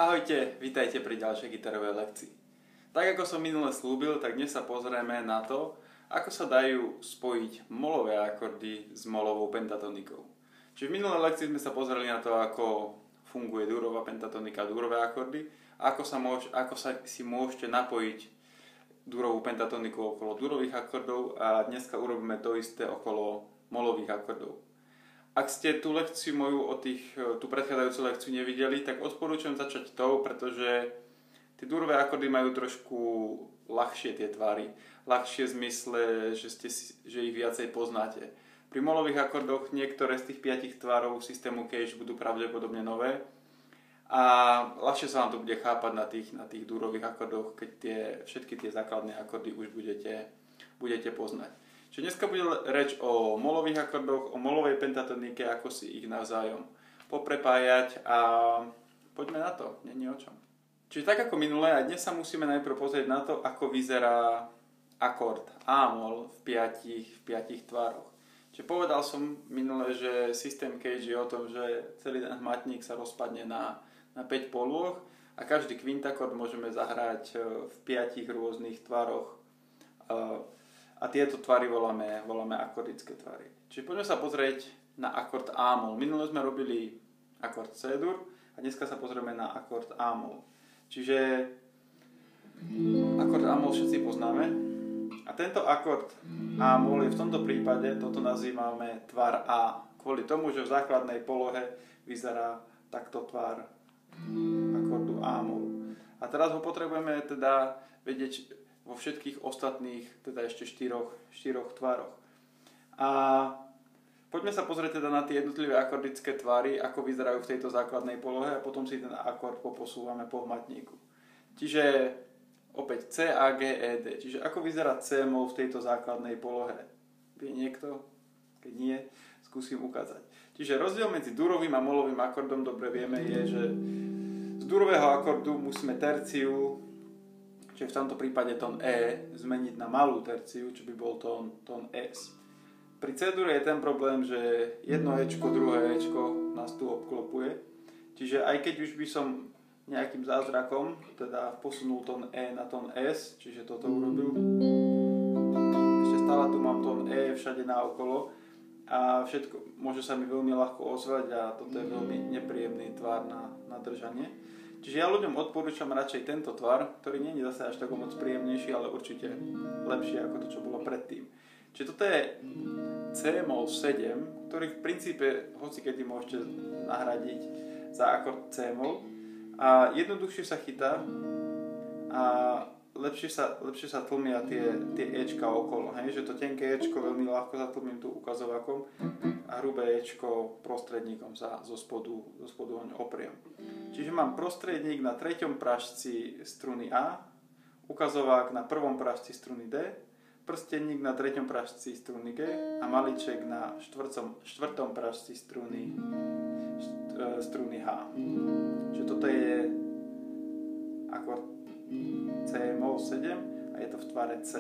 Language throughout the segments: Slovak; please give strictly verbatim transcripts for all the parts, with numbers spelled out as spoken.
Ahojte, vítajte pri ďalšej gitarovej lekcii. Tak ako som minule slúbil, tak dnes sa pozrieme na to, ako sa dajú spojiť molové akordy s molovou pentatonikou. Čiže v minulej lekcii sme sa pozreli na to, ako funguje dúrová pentatonika, dúrové akordy, a ako sa, môž, ako sa si môžete napojiť dúrovú pentatoniku okolo dúrových akordov a dneska urobíme to isté okolo molových akordov. Ak ste tú lekciu moju o tých, tú predchádzajúcu lekciu nevideli, tak odporúčam začať tou, pretože tie dúrové akordy majú trošku ľahšie tie tvary. Ľahšie v zmysle, že, ste, že ich viacej poznáte. Pri molových akordoch niektoré z tých piatich tvarov systému Cage budú pravdepodobne nové a ľahšie sa vám to bude chápať na tých, na tých dúrových akordoch, keď tie, všetky tie základné akordy už budete, budete poznať. Čiže dneska bude reč o molových akordoch, o molovej pentatonike, ako si ich navzájom poprepájať a poďme na to, nie o čom. Čiže tak ako minulé, aj dnes sa musíme najprv pozrieť na to, ako vyzerá akord A-mol v piatich, v piatich tvároch. Čiže povedal som minulé, že systém Cage je o tom, že celý ten hmatník sa rozpadne na, na päť polôch a každý kvintakord môžeme zahrať v piatich rôznych tvároch. A tieto tvary voláme, voláme akordické tvary. Čiže poďme sa pozrieť na akord A-mol. Minule sme robili akord C-dur a dneska sa pozrieme na akord A-mol. Čiže akord A-mol všetci poznáme. A tento akord A-mol je v tomto prípade, toto nazývame tvar A. Kvôli tomu, že v základnej polohe vyzerá takto tvar akordu A-mol. A teraz ho potrebujeme teda vedieť vo všetkých ostatných, teda ešte štyroch, štyroch tvaroch. A poďme sa pozrieť teda na tie jednotlivé akordické tvary, ako vyzerajú v tejto základnej polohe a potom si ten akord poposúvame po hmatníku. Čiže opäť C, A, G, E, D. Čiže ako vyzerá C-mol v tejto základnej polohe? Vie niekto? Keď nie, skúsim ukázať. Čiže rozdiel medzi dúrovým a molovým akordom, dobre vieme, je, že z dúrového akordu musíme terciu, čiže v tomto prípade tón E, zmeniť na malú terciu, čo by bol tón, tón S. Pri C-dure je ten problém, že jedno Ečko, druhé Ečko nás tu obklopuje. Čiže aj keď už by som nejakým zázrakom teda posunul tón E na tón S, čiže toto urobil, ešte stále tu mám tón E všade naokolo a všetko môže sa mi veľmi ľahko ozvať a toto je veľmi nepríjemný tvar na, na držanie. Čiže ja ľuďom odporúčam radšej tento tvar, ktorý nie je zase až tak moc príjemnejší, ale určite lepšie ako to, čo bolo predtým. Čiže toto je C-mol sedem, ktorý v princípe hocikedy môžete nahradiť za akord C-mol a jednoduchšie sa chytá a lepšie sa, lepšie sa tlmia tie, tie Ečka okolo. Hej? Že to tenké Ečko veľmi ľahko zatlmím tu ukazovakom a hrubé Ečko prostredníkom sa zo spodu, zo spodu opriem. Čiže mám prostredník na treťom pražci struny A, ukazovák na prvom pražci struny D, prstenník na treťom pražci struny G a maliček na štvrtom, štvrtom pražci struny, struny H. Čiže toto je akord C-mol sedem a je to v tvare C.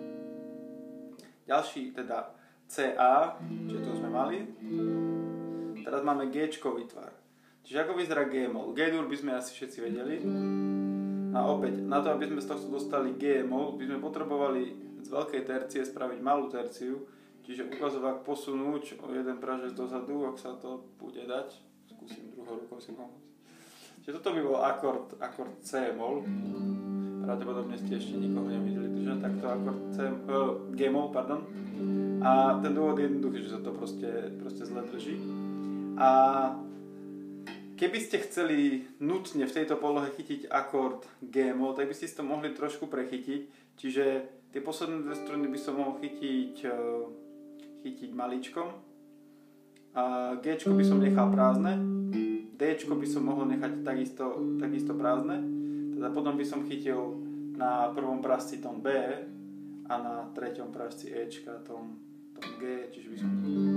Ďalší teda C A, čiže to sme mali. Teraz máme G-čkový tvar. Čiže ako vyzerá G-mol? G-dur by sme asi všetci vedeli. A opäť, na to, aby sme z tohto dostali G-mol, by sme potrebovali z veľkej tercie spraviť malú terciu, čiže ukazovák posunúť o jeden pražec dozadu, ak sa to bude dať. Skúsim druhou rukou si pomôcť. Čiže toto by bol akord, akord C-mol. Pravdepodobne ste ešte nikoho nevideli držať takto akord C, uh, G-mol, pardon. A ten dôvod je jednoduchý, že sa to proste, proste zle drží. A keby ste chceli nutne v tejto polohe chytiť akord G-mol, tak by ste si to mohli trošku prechytiť. Čiže tie posledné dve struny by som mohol chytiť, uh, chytiť maličkom. A G-čko by som nechal prázdne. D-čko by som mohol nechať takisto, takisto prázdne. Teda potom by som chytil na prvom pražci tón B a na treťom pražci Ečka tón, tón G, čiže by som...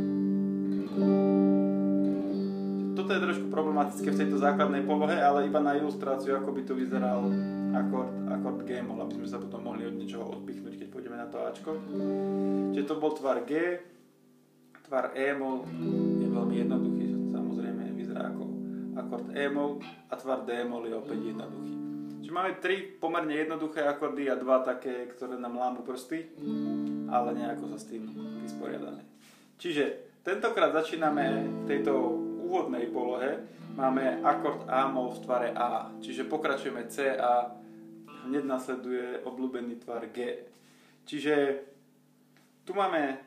Toto je trošku problematické v tejto základnej polohe, ale iba na ilustráciu, ako by tu vyzeral akord, akord G-mol, aby sme sa potom mohli od niečoho odpichnúť, keď pôjdeme na to Ačko. Čiže to bol tvar G, tvar E-mol je veľmi jednoduchý, samozrejme vyzerá ako akord E-mol a tvar D-mol je opäť jednoduchý. Čiže máme tri pomerne jednoduché akordy a dva také, ktoré nám lámu prsty, ale nejako sa s tým vysporiadame. Čiže tentokrát začíname v tejto úvodnej polohe. Máme akord A-mol v tvare A, čiže pokračujeme C a hneď nasleduje obľúbený tvar G. Čiže tu máme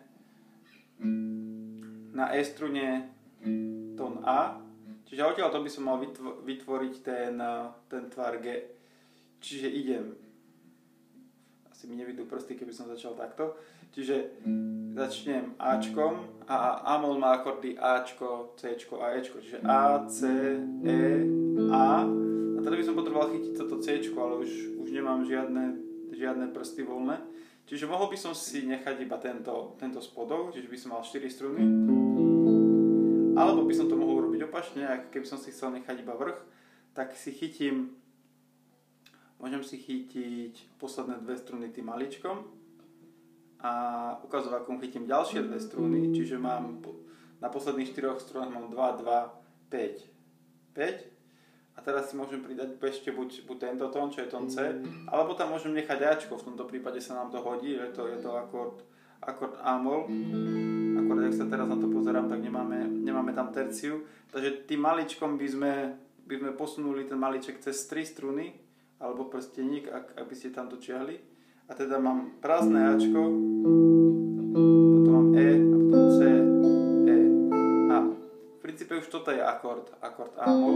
na E strune tón A, čiže odtiaľ to by som mal vytvoriť ten, ten tvar G. Čiže idem, asi mi nevidú prsty, keby som začal takto, čiže začnem Ačkom a A-mol má akordy Ačko, Cčko a Ečko, čiže A, C, E, A a teda by som potreboval chytiť toto Cčko, ale už, už nemám žiadne, žiadne prsty voľné, čiže mohol by som si nechať iba tento, tento spodok, čiže by som mal štyri struny, alebo by som to mohol robiť opačne, ak keby som si chcel nechať iba vrch, tak si chytím, môžem si chytiť posledné dve struny tým maličkom a ukazovakom chytím ďalšie dve struny, čiže mám na posledných štyroch strunách mám dva, dva, päť, päť a teraz si môžem pridať ešte buď, buď tento tón, čo je tón C, alebo tam môžem nechať Ačko, v tomto prípade sa nám to hodí, je to, je to akord, akord A-mol, akorát ak sa teraz na to pozerám, tak nemáme, nemáme tam terciu, takže tým maličkom by sme, by sme posunuli ten maliček cez tri struny, alebo prsteník, ak, ak by ste tam dočiahli. A teda mám prázdne Ačko, potom mám E a potom C, E, A. V princípe už toto je akord, akord A-mol.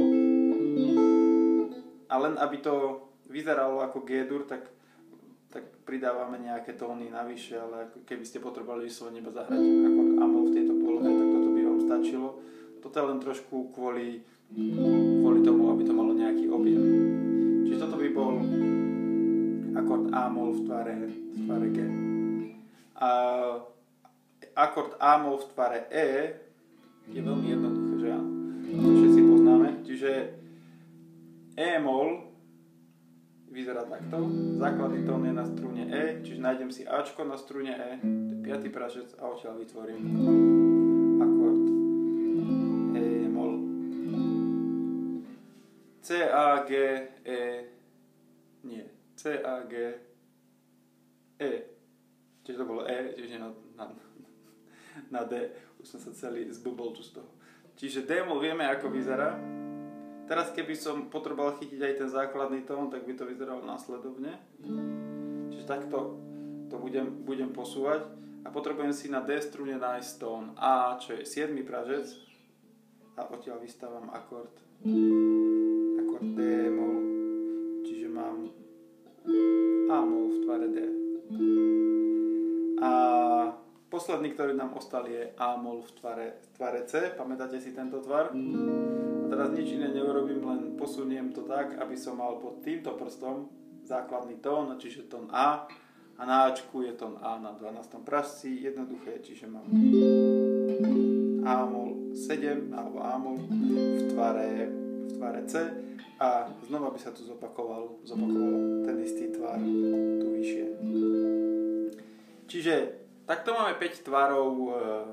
A len aby to vyzeralo ako G-dur, tak, tak pridávame nejaké tóny navyše, ale keby ste potrebovali vyslovene iba zahrať akord A-mol v tejto polohe, tak toto by vám stačilo. Toto je len trošku kvôli, kvôli tomu, aby to malo nejaký objem. Čiže toto by bol akord A-mol v tvare, v tvare G. A akord A-mol v tvare E je veľmi jednoduché, že áno. To všetci poznáme. Čiže E-mol vyzerá takto. Základný tón je na strune E, čiže nájdem si Ačko na strune E, to je piaty pražec a odtiaľ vytvorím akord E-mol. C, A, G, E, nie. C, A, G, E. Čiže to bolo E, čiže na, na, na D. Už som sa celý zblbol tu z toho. Čiže D-mol vieme, ako vyzerá. Teraz keby som potreboval chytiť aj ten základný tón, tak by to vyzeralo následovne. Čiže takto to budem, budem posúvať. A potrebujem si na D strune nájsť tón A, čo je siedmy pražec. A odtiaľ vystávam akord. Akord D-mol. Čiže mám A-mol v tvare D. A posledný, ktorý nám ostal, je A-mol v tvare, v tvare C. Pamätáte si tento tvar? A teraz nič iné neurobím, len posuniem to tak, aby som mal pod týmto prstom základný tón, čiže tón A. A na Ačku je tón A na dvanástom pražci. Jednoduché, čiže mám A-mol sedem alebo A-mol v tvare, v tvare C. A znova by sa tu zopakoval, zopakoval ten istý tvar tu vyššie. Čiže takto máme päť tvarov e,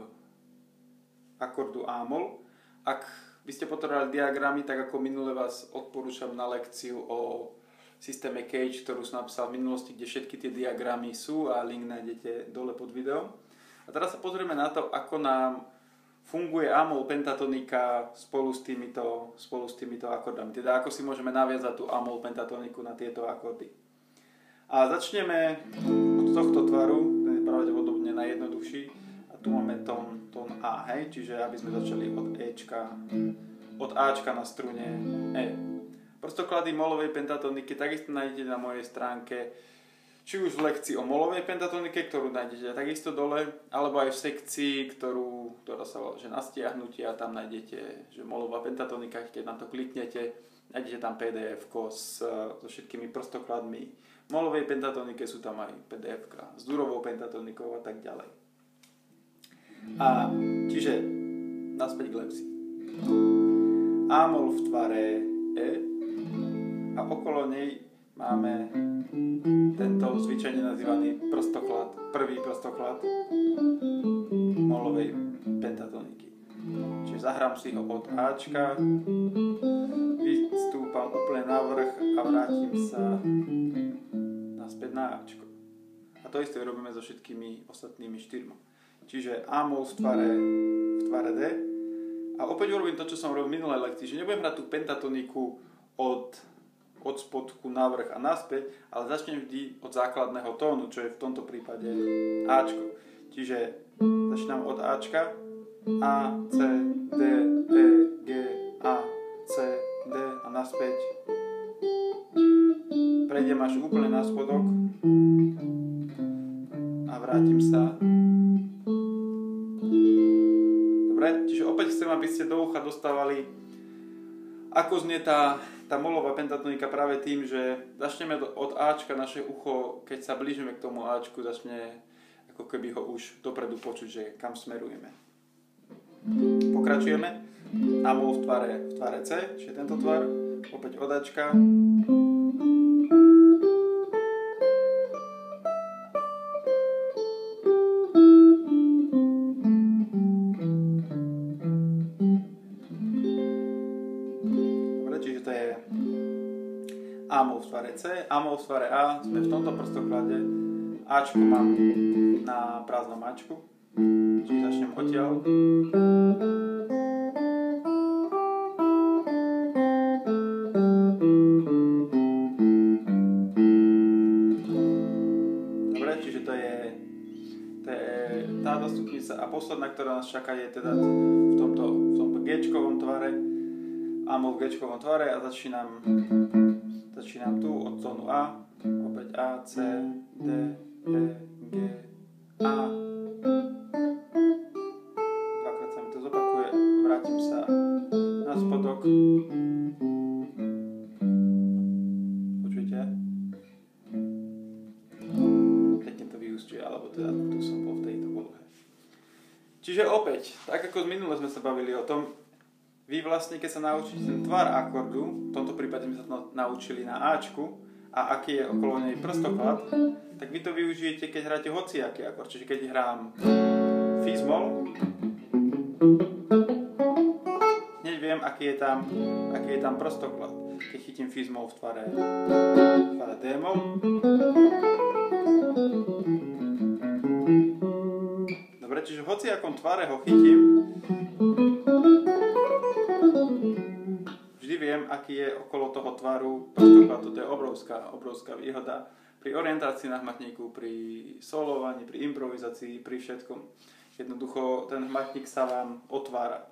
akordu A-mol. Ak by ste potrebovali diagramy, tak ako minule vás odporúčam na lekciu o systéme Cage, ktorú som napísal v minulosti, kde všetky tie diagramy sú a link nájdete dole pod videom. A teraz sa pozrieme na to, ako nám funguje A-mol pentatonika spolu s týmito, spolu s týmito akordami. Teda ako si môžeme naviazať tú A-mol pentatoniku na tieto akordy. A začneme od tohto tvaru, ten je pravdepodobne najjednoduchší. A tu máme tón, tón A, hej? Čiže aby sme začali od Ečka, od Ačka na strune E. Prostoklady molovej pentatoniky takisto nájdete na mojej stránke, či už v lekcii o molovej pentatonike, ktorú nájdete takisto dole, alebo aj v sekcii, ktorú, ktorá sa volá, že na stiahnutie, a tam nájdete, že molová pentatonika, keď na to kliknete, nájdete tam pé dé efko s, so všetkými prostokladmi molovej pentatonike, sú tam aj pé dé efka s durovou pentatonikou a tak ďalej. A čiže naspäť k lekcii. A-mol v tvare E a okolo nej máme tento zvyčajne nazývaný prostoklad, prvý prostoklad molovej pentatoniky. Čiže zahrám si ho od Ačka vrch a vrátim sa naspäť na Ačko. A to isté robíme so všetkými ostatnými štyrmi. Čiže A-mol v tvare, v tvare D. A opäť urobím to, čo som robil v minulej lekcii, že nebudem hrať tú pentatoniku od, od spodku na vrch a naspäť, ale začnem vždy od základného tónu, čo je v tomto prípade Ačko. Čiže začínam od Ačka. A, C, D, E, G, A, C, D a naspäť. Prejdem až úplne na spodok a vrátim sa. Dobre, čiže opäť chcem, aby ste do ucha dostávali, ako znie tá, tá molová pentatonika práve tým, že začneme od Ačka, naše ucho, keď sa blížime k tomu Ačku, začne ako keby ho už dopredu počuť, že kam smerujeme. Pokračujeme. A-mol v tvare, v tvare C, čiže tento tvar, opäť od Ačka. Dobre, čiže to je A-mol v tvare C, A-mol v tvare A, sme v tomto prstoklade. Ačko mám na prázdnom Ačku, čiže začnem odtiaľ. Dobre, čiže to je, to je táto stupnica a posledná, ktorá nás čaká, je teda v tomto, v tomto G-čkovom tvare, A-mol v G-čkovom tvare a začínam, začínam tu od tónu A, opäť A, C, D, E, G, A. Dvakrát sa mi to zopakuje, vrátim sa na spodok. Počujete? Pekne to vyúsťuje, alebo teda tu som bol v tejto polohe. Čiže opäť, tak ako z minule sme sa bavili o tom, vy vlastne, keď sa naučíte ten tvar akordu, v tomto prípade sme sa to naučili na Ačku, a aký je okolo nej prstoklad, tak vy to využijete, keď hráte hociaký akord. Čiže keď hrám Fis-mol, hneď viem, aký je tam, aký je tam prstoklad. Keď chytím Fis-mol v tvare, v tvare D-mol. Dobre, čiže v hociakom tvare ho chytím, vždy viem, aký je okolo toho tvaru prstoklad. Toto je obrovská, obrovská výhoda pri orientácii na hmatníku, pri solovaní, pri improvizácii, pri všetkom. Jednoducho ten hmatník sa vám otvára.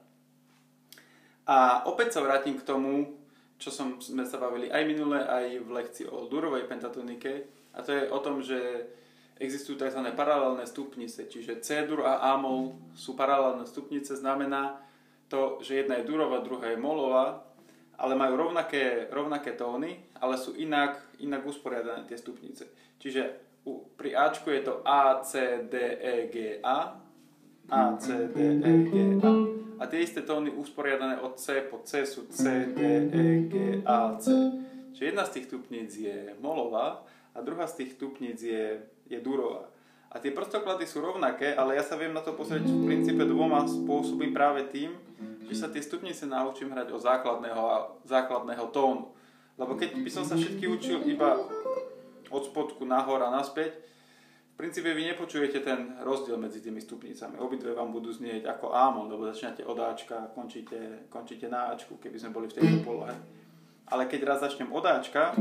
A opäť sa vrátim k tomu, čo som, sme sa bavili aj minule, aj v lekcii o durovej pentatonike. A to je o tom, že existujú tzv. Paralelné stupnice. Čiže C-dur a A-mol sú paralelné stupnice. Znamená to, že jedna je durová, druhá je molová, ale majú rovnaké, rovnaké tóny, ale sú inak, inak usporiadané tie stupnice. Čiže u, pri Ačku je to A, C, D, E, G, A. A, C, D, E, G, A. A tie isté tóny usporiadané od C po C sú C, D, E, G, A, C. Čiže jedna z tých stupníc je molová a druhá z tých stupníc je, je durová. A tie prstoklady sú rovnaké, ale ja sa viem na to pozrieť v princípe dvoma spôsobmi práve tým, že sa tie stupnice naučím hrať od základného, základného tónu. Lebo keď by som sa všetky učil iba od spodku nahor a naspäť, v princípe vy nepočujete ten rozdiel medzi tými stupnicami. Obidve vám budú znieť ako A-mol, lebo začínate od Ačka a končíte, končíte na Ačku, keby sme boli v tejto polohe. Ale keď raz začnem od Ačka,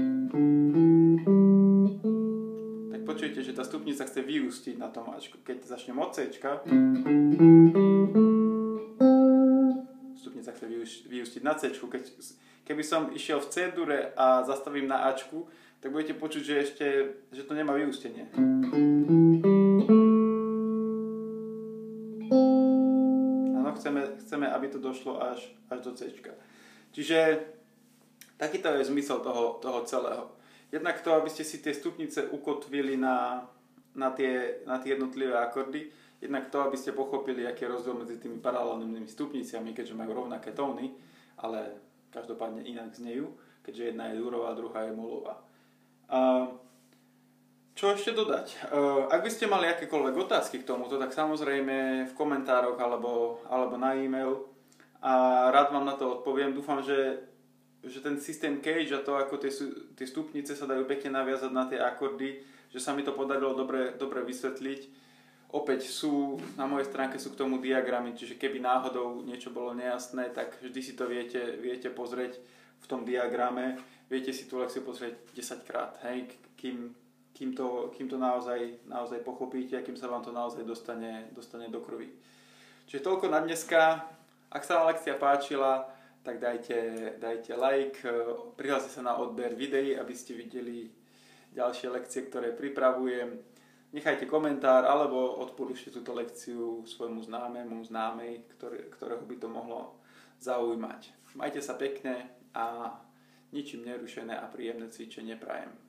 tak počujete, že tá stupnica chce vyústiť na tom Ačku. Keď začnem od Cčka, stupnica chce vyústiť na C-čku. Keď, keby som išiel v C-dure a zastavím na Ačku, tak budete počuť, že ešte že to nemá vyústenie. Áno, chceme, chceme, aby to došlo až, až do C-čka. Čiže takýto je zmysel toho, toho celého. Jednak to, aby ste si tie stupnice ukotvili na, na, tie, na tie jednotlivé akordy. Jednak to, aby ste pochopili, aký je rozdiel medzi tými paralelnými stupniciami, keďže majú rovnaké tóny, ale každopádne inak znejú, keďže jedna je durová, druhá je molová. A čo ešte dodať? Ak by ste mali akékoľvek otázky k tomuto, tak samozrejme v komentároch alebo, alebo na e-mail a rád vám na to odpoviem. Dúfam, že že ten systém Cage a to, ako tie, tie stupnice sa dajú pekne naviazať na tie akordy, že sa mi to podarilo dobre, dobre vysvetliť. Opäť sú, na mojej stránke sú k tomu diagramy, čiže keby náhodou niečo bolo nejasné, tak vždy si to viete, viete pozrieť v tom diagrame, viete si tú lekciu pozrieť desaťkrát, hej, kým, kým, to, kým to naozaj, naozaj pochopíte a kým sa vám to naozaj dostane, dostane do krvi. Čiže toľko na dneska. Ak sa vám lekcia páčila, tak dajte, dajte like, prihláste sa na odber videí, aby ste videli ďalšie lekcie, ktoré pripravujem. Nechajte komentár alebo odporúčte túto lekciu svojmu známemu, známej, ktoré, ktorého by to mohlo zaujímať. Majte sa pekne a ničím nerušené a príjemné cvičenie prajem.